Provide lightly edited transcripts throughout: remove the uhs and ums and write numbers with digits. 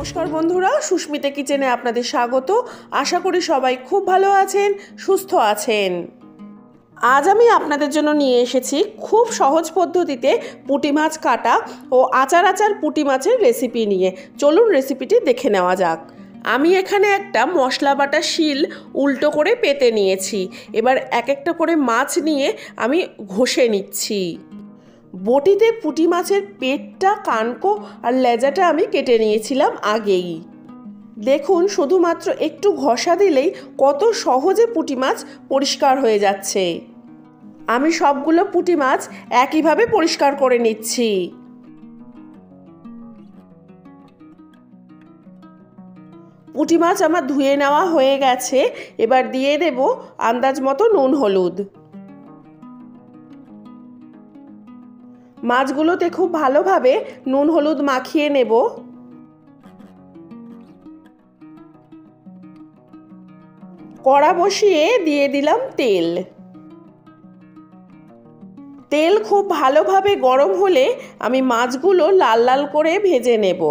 নমস্কার বন্ধুরা, সুস্মিতা কিচেনে আপনাদের স্বাগত। আশা করি সবাই খুব ভালো আছেন, সুস্থ আছেন। আজ আমি আপনাদের জন্য নিয়ে এসেছি খুব সহজ পদ্ধতিতে পুঁটি মাছ কাটা ও আচার পুঁটি মাছের রেসিপি নিয়ে। চলুন রেসিপিটি দেখে নেওয়া যাক। আমি এখানে একটা মশলা বাটা শিল উল্টো করে পেতে নিয়েছি। এবার এক একটা করে মাছ নিয়ে আমি ঘষে নিচ্ছি। বটিতে পুঁটি মাছের পেটটা, কানকো আর লেজাটা আমি কেটে নিয়েছিলাম আগেই। দেখুন, শুধুমাত্র একটু ঘষা দিলেই কত সহজে পুঁটি মাছ পরিষ্কার হয়ে যাচ্ছে। আমি সবগুলো পুঁটি মাছ একইভাবে পরিষ্কার করে নিচ্ছি। পুঁটি মাছ আমার ধুয়ে নেওয়া হয়ে গেছে। এবার দিয়ে দেব আন্দাজ মতো নুন হলুদ। মাছগুলোতে খুব ভালোভাবে নুন হলুদ মাখিয়ে নেব। কড়া বসিয়ে দিয়ে দিলাম তেল। তেল খুব ভালোভাবে গরম হলে আমি মাছগুলো লাল লাল করে ভেজে নেব।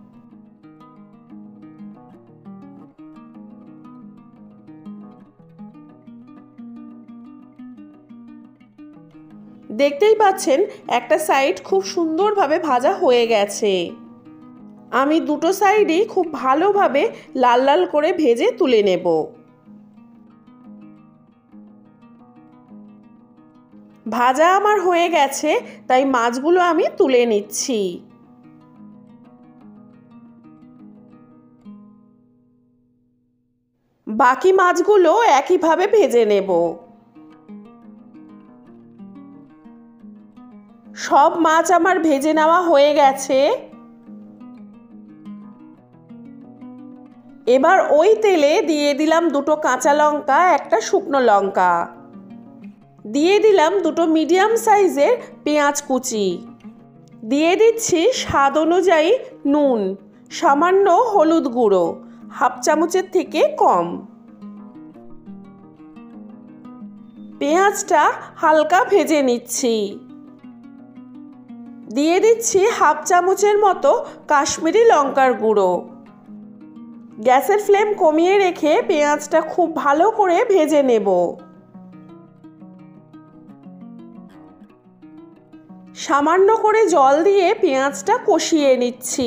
দেখতেই পাচ্ছেন একটা সাইড খুব সুন্দরভাবে ভাজা হয়ে গেছে। আমি দুটো সাইডই খুব ভালোভাবে লাল লাল করে ভেজে তুলে নেব। ভাজা আমার হয়ে গেছে, তাই মাছগুলো আমি তুলে নিচ্ছি। বাকি মাছগুলো একইভাবে ভেজে নেব। সব মাছ আমার ভেজে নেওয়া হয়ে গেছে। এবার ওই তেলে দিয়ে দিলাম দুটো কাঁচা লঙ্কা, একটা শুকনো লঙ্কা। দিয়ে দিলাম দুটো মিডিয়াম সাইজের পেঁয়াজ কুচি। দিয়ে দিচ্ছি স্বাদ অনুযায়ী নুন, সামান্য হলুদ গুঁড়ো, হাফ চামচের থেকে কম। পেঁয়াজটা হালকা ভেজে নিচ্ছি। দিয়ে দিচ্ছি হাফ চামচের মতো কাশ্মীরি লঙ্কার গুঁড়ো। গ্যাসের ফ্লেম কমিয়ে রেখে পেঁয়াজটা খুব ভালো করে ভেজে নেব। সামান্য করে জল দিয়ে পেঁয়াজটা কষিয়ে নিচ্ছি।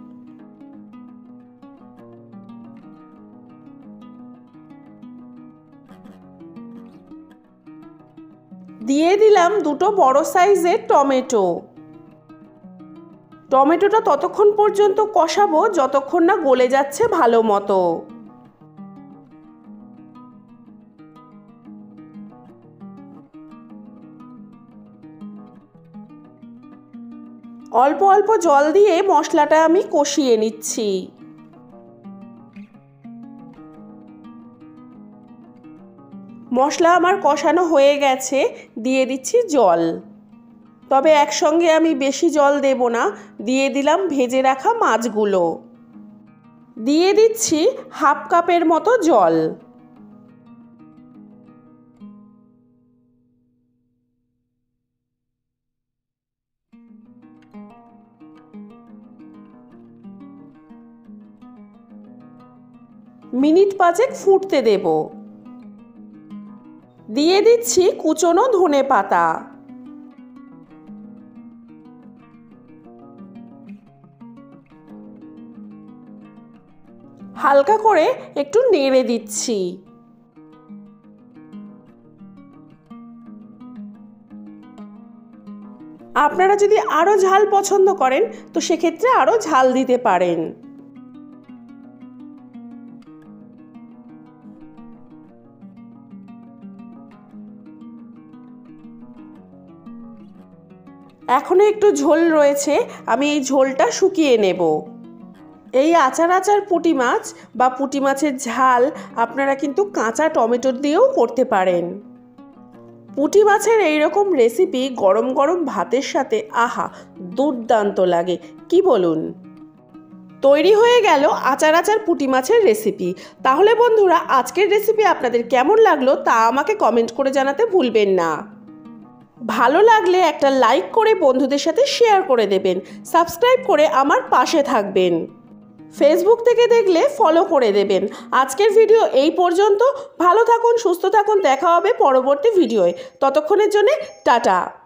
দিয়ে দিলাম দুটো বড় সাইজের টমেটো। টমেটোটা ততক্ষণ পর্যন্ত কষাবো যতক্ষণ না গলে যাচ্ছে ভালো মতো। অল্প অল্প জল দিয়ে মশলাটা আমি কষিয়ে নিচ্ছি। মশলা আমার কষানো হয়ে গেছে, দিয়ে দিচ্ছি জল। তবে একসঙ্গে আমি বেশি জল দেব না। দিয়ে দিলাম ভেজে রাখা মাছগুলো। দিয়ে দিচ্ছি হাফ কাপের মতো জল। মিনিট 5 ফুটতে দেব। দিয়ে দিচ্ছি কুচনো ধনেপাতা। হালকা করে একটু নেড়ে দিচ্ছি। আপনারা যদি আরো ঝাল পছন্দ করেন তো সেক্ষেত্রে আরো ঝাল দিতে পারেন। এখনো একটু ঝোল রয়েছে, আমি এই ঝোলটা শুকিয়ে নেব। এই আচার পুঁটি মাছ বা পুঁটি মাছের ঝাল আপনারা কিন্তু কাঁচা টমেটো দিয়েও করতে পারেন। পুঁটি মাছের এইরকম রেসিপি গরম গরম ভাতের সাথে আহা, দুর্দান্ত লাগে, কি বলুন? তৈরি হয়ে গেল আচার পুঁটি মাছের রেসিপি। তাহলে বন্ধুরা, আজকের রেসিপি আপনাদের কেমন লাগলো তা আমাকে কমেন্ট করে জানাতে ভুলবেন না। ভালো লাগলে একটা লাইক করে বন্ধুদের সাথে শেয়ার করে দেবেন। সাবস্ক্রাইব করে আমার পাশে থাকবেন। ফেসবুক থেকে দেখলে ফলো করে দেবেন। আজকের ভিডিও এই পর্যন্ত। ভালো থাকুন, সুস্থ থাকুন, দেখা হবে পরবর্তী ভিডিওয়। ততক্ষণের জন্য টাটা।